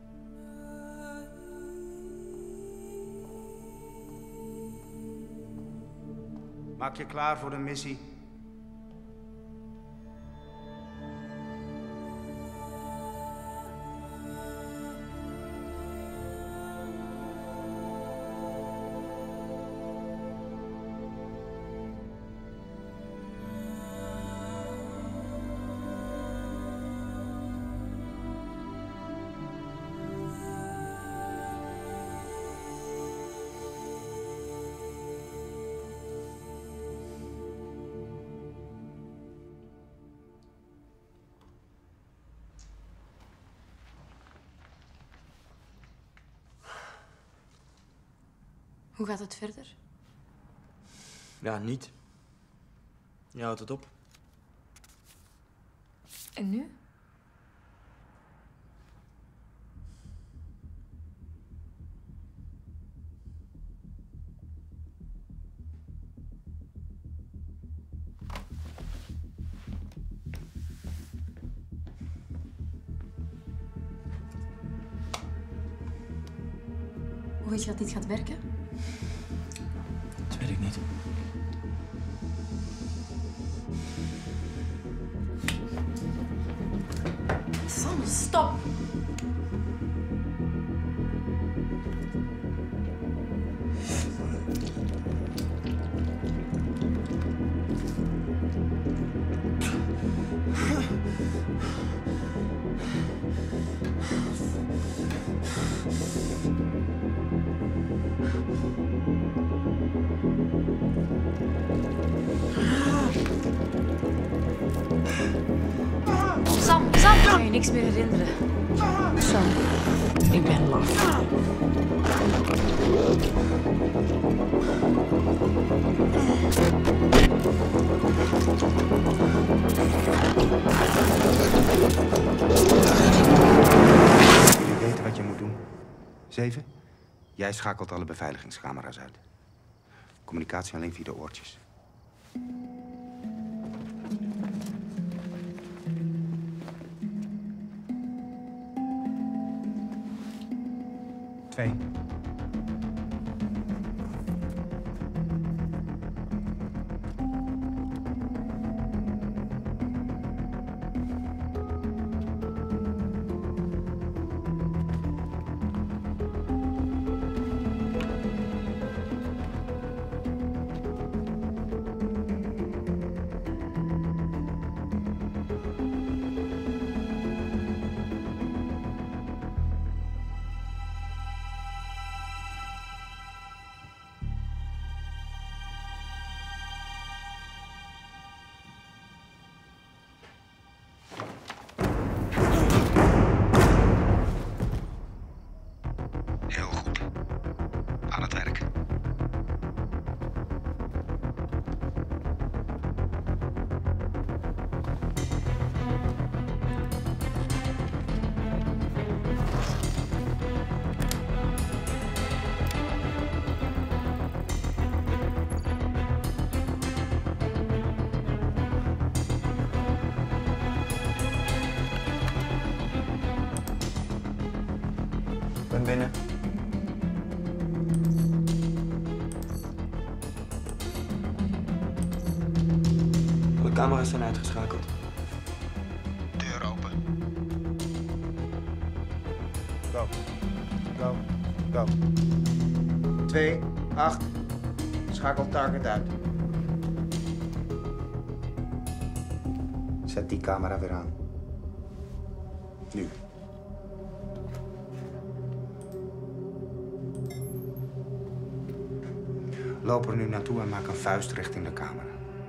Maak je klaar voor de missie. Hoe gaat het verder? Ja, niet. Je houdt het op. En nu? Hoe weet je dat dit gaat werken? Dat weet ik niet. Sam, stop! Sam, kan je niks meer herinneren? Sam, ik ben laf. Je weet wat je moet doen. 7, jij schakelt alle beveiligingscamera's uit. Communicatie alleen via de oortjes. Twee. Camera's zijn uitgeschakeld. Deur open. Go. Go. Go. 2, 8. Schakel target uit. Zet die camera weer aan. Nu. Loop er nu naartoe en maak een vuist richting de camera.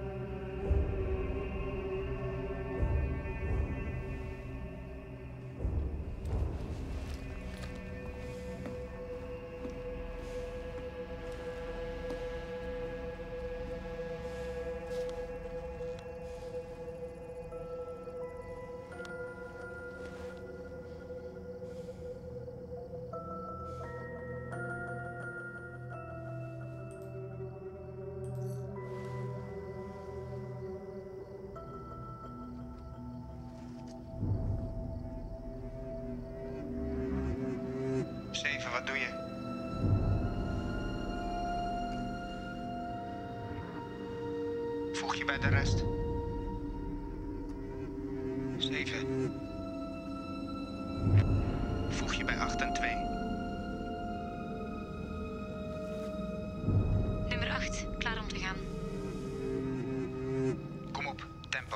Wat doe je? Voeg je bij de rest. 7. Voeg je bij 8 en 2. Nummer 8, klaar om te gaan. Kom op, tempo.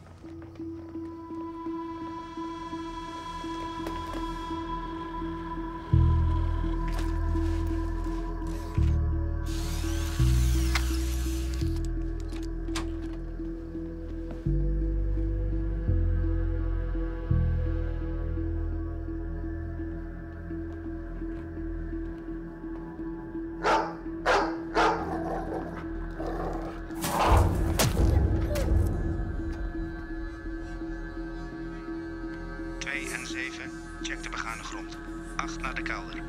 En 7, check de begane grond. 8 naar de kelder.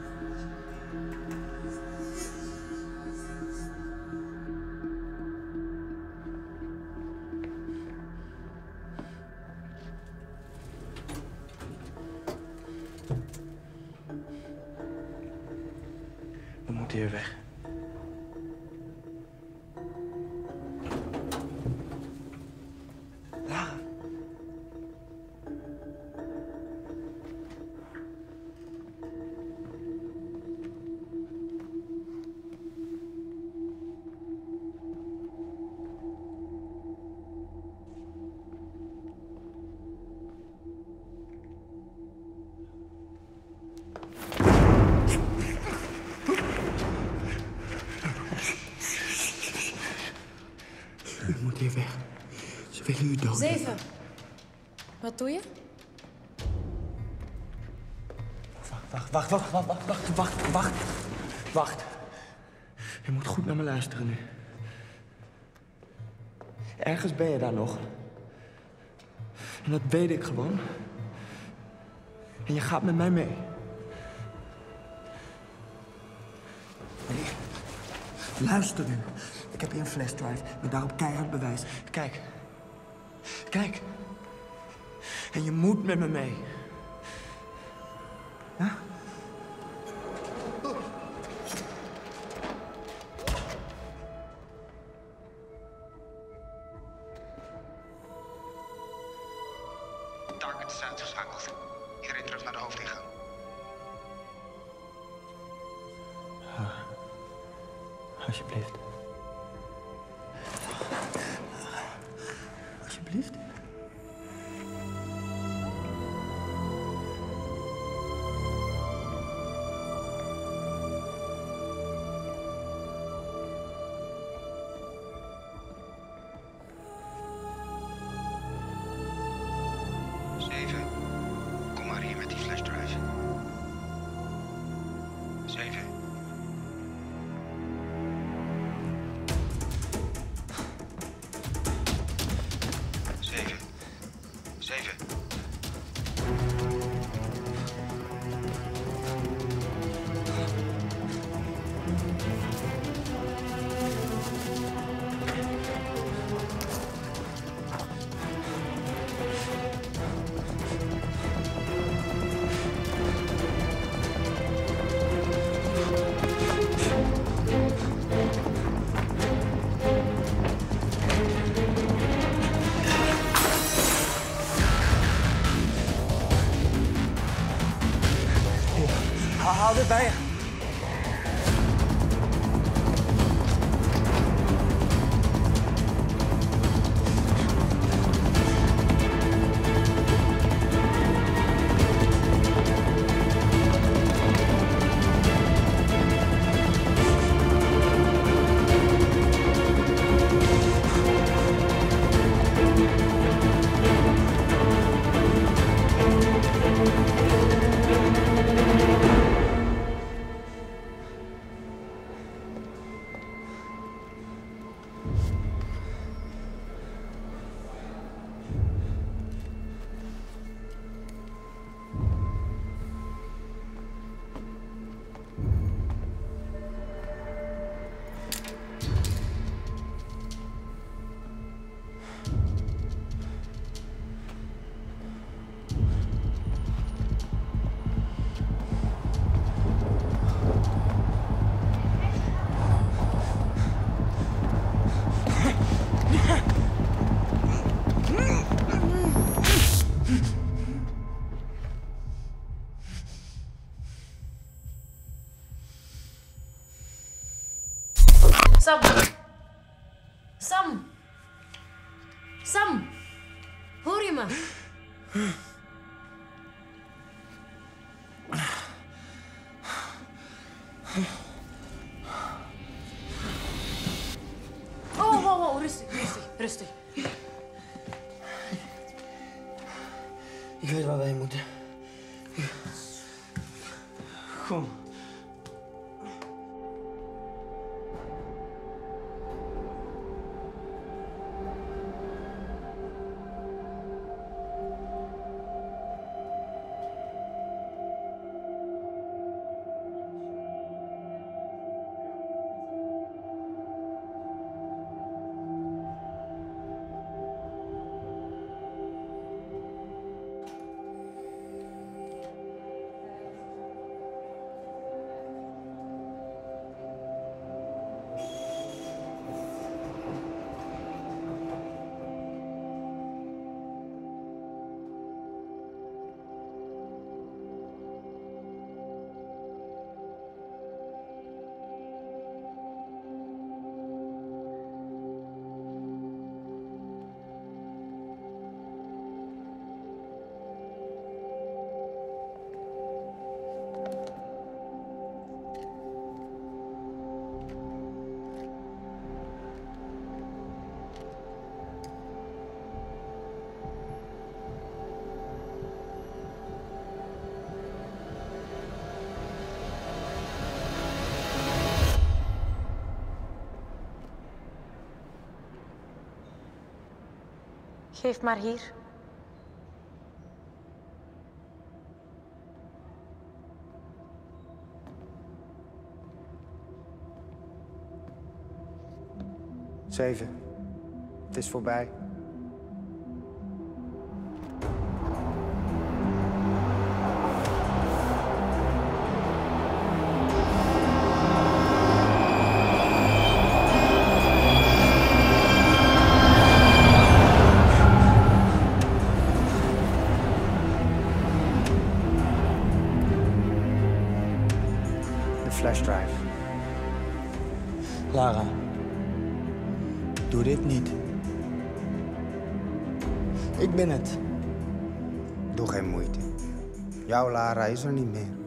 We moeten hier weg. Lara. U moet hier weg. Ze willen u doden. 7. Wat doe je? Wacht. Je moet goed naar me luisteren nu. Ergens ben je daar nog. En dat weet ik gewoon. En je gaat met mij mee. Nee. Luister nu. Ik heb hier een flashdrive met daarop keihard bewijs. Kijk. Kijk. En je moet met me mee. Ja? Target is uitgeschakeld. Iedereen terug naar de hoofdingang. Alsjeblieft. Alsjeblieft. Kom maar hier met die flashdrive. 7. Sam. Sam. Sam. Hoor je me? Oh, wow, rustig. Ik weet waar we heen moeten. Kom. Geef maar hier. Zeven. Het is voorbij. Flashdrive. Lara, doe dit niet. Ik ben het. Doe geen moeite. Jouw Lara is er niet meer.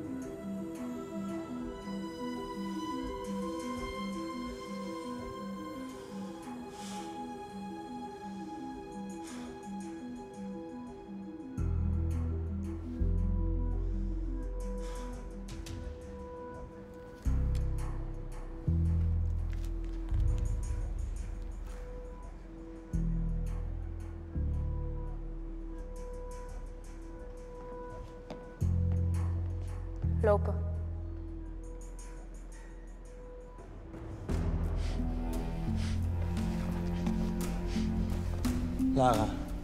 Lopen. Lara.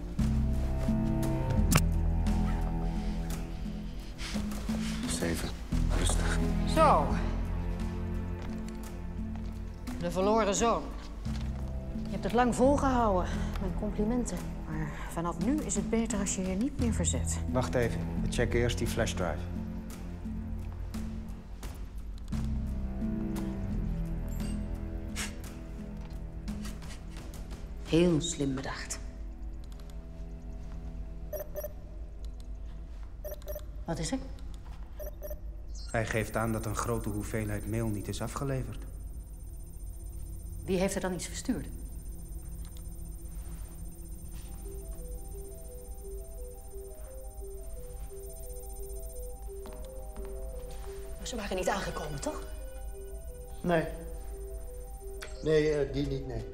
Zeven. Rustig. Zo. De verloren zoon. Je hebt het lang volgehouden. Mijn complimenten. Maar vanaf nu is het beter als je je niet meer verzet. Wacht even. We checken eerst die flashdrive. Heel slim bedacht. Wat is er? Hij geeft aan dat een grote hoeveelheid mail niet is afgeleverd. Wie heeft er dan iets verstuurd? Ze waren niet aangekomen, toch? Nee. Nee, die niet, nee.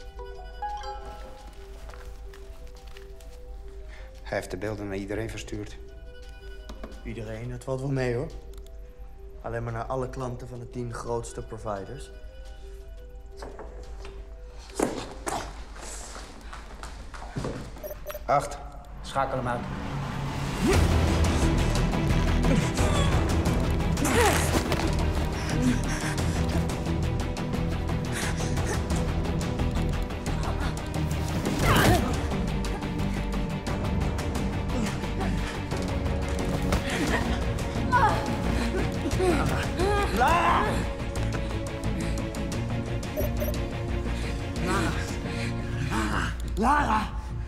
Hij heeft de beelden naar iedereen verstuurd. Iedereen, dat valt wel mee, hoor. Alleen maar naar alle klanten van de 10 grootste providers. Acht. Schakel hem uit. Lara! Lara!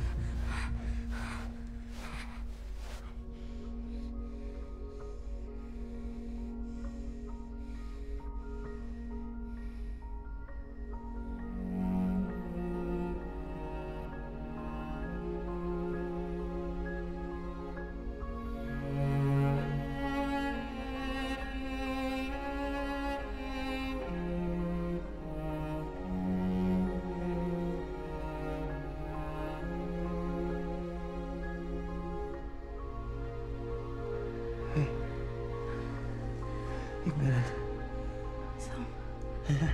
Ik ben het. Sam. Ja.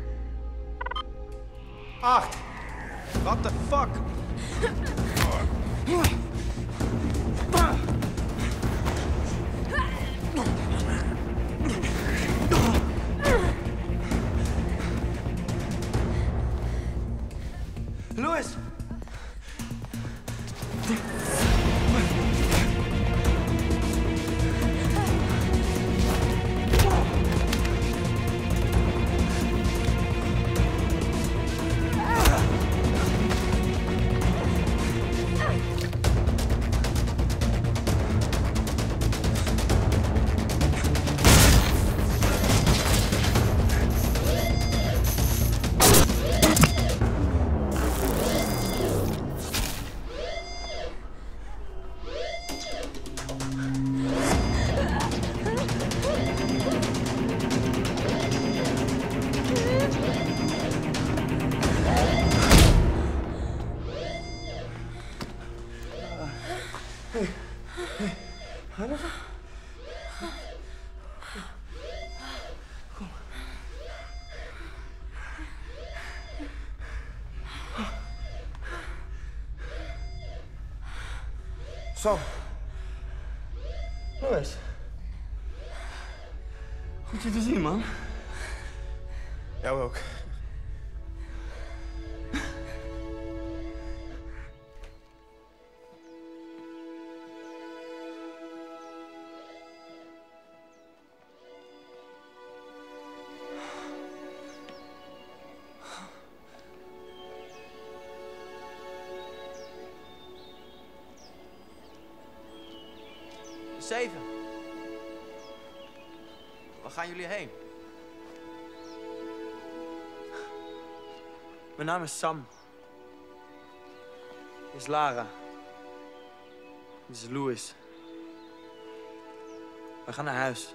8. What the fuck? Louis! Sam. Louis. Goed je te zien, man. Jou ook. Zeven. Waar gaan jullie heen? Mijn naam is Sam. Dit is Lara. Dit is Louis. We gaan naar huis.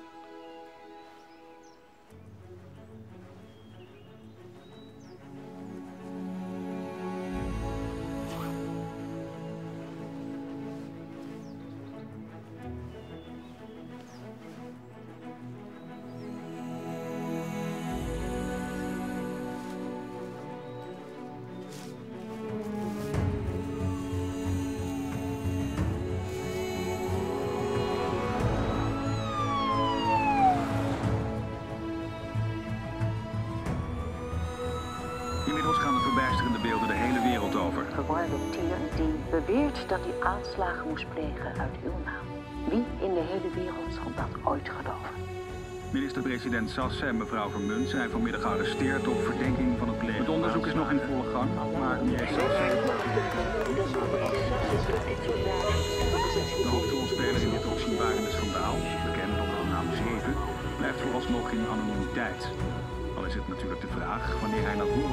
Inmiddels gaan de verbijsterende beelden de hele wereld over. Verwarde tier die beweert dat hij aanslagen moest plegen uit uw naam. Wie in de hele wereld zal dat ooit geloven? Minister-president Sassen en mevrouw Vermunt zijn vanmiddag gearresteerd op verdenking van het plegen. Het onderzoek is nog in volle gang, maar minister Sassen... De hoofdrolspeler in dit opzienbarende schandaal, bekend onder de naam 7, blijft vooralsnog in anonimiteit. Al is het natuurlijk de vraag wanneer hij naar voren